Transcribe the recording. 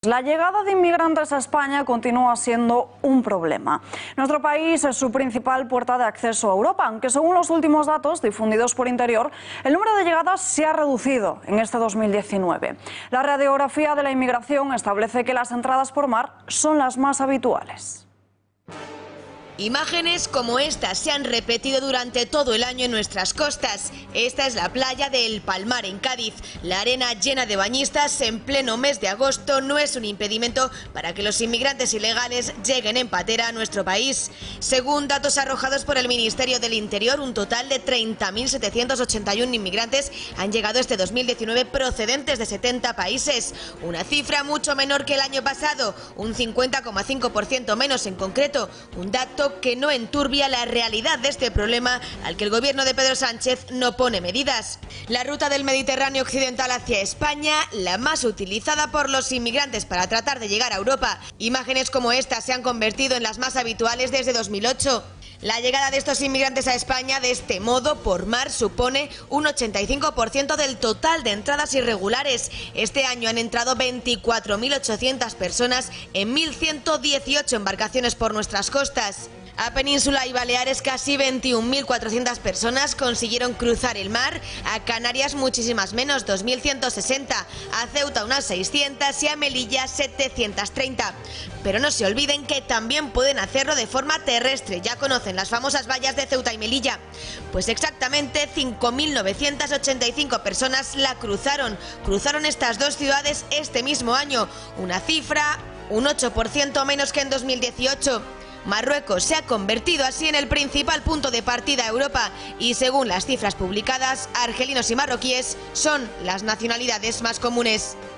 La llegada de inmigrantes a España continúa siendo un problema. Nuestro país es su principal puerta de acceso a Europa, aunque según los últimos datos difundidos por Interior, el número de llegadas se ha reducido en este 2019. La radiografía de la inmigración establece que las entradas por mar son las más habituales. Imágenes como estas se han repetido durante todo el año en nuestras costas. Esta es la playa de El Palmar, en Cádiz. La arena llena de bañistas en pleno mes de agosto no es un impedimento para que los inmigrantes ilegales lleguen en patera a nuestro país. Según datos arrojados por el Ministerio del Interior, un total de 30.781 inmigrantes han llegado este 2019 procedentes de 70 países. Una cifra mucho menor que el año pasado, un 50,5% menos en concreto. Un dato que no enturbia la realidad de este problema al que el gobierno de Pedro Sánchez no pone medidas. La ruta del Mediterráneo occidental hacia España, la más utilizada por los inmigrantes para tratar de llegar a Europa. Imágenes como esta se han convertido en las más habituales desde 2008. La llegada de estos inmigrantes a España de este modo, por mar, supone un 85% del total de entradas irregulares. Este año han entrado 24.800 personas en 1.118 embarcaciones por nuestras costas. A Península y Baleares casi 21.400 personas consiguieron cruzar el mar, a Canarias muchísimas menos, 2.160, a Ceuta unas 600 y a Melilla 730. Pero no se olviden que también pueden hacerlo de forma terrestre, ya conocen las famosas vallas de Ceuta y Melilla. Pues exactamente 5.985 personas la cruzaron estas dos ciudades este mismo año, una cifra un 8% menos que en 2018. Marruecos se ha convertido así en el principal punto de partida a Europa y según las cifras publicadas, argelinos y marroquíes son las nacionalidades más comunes.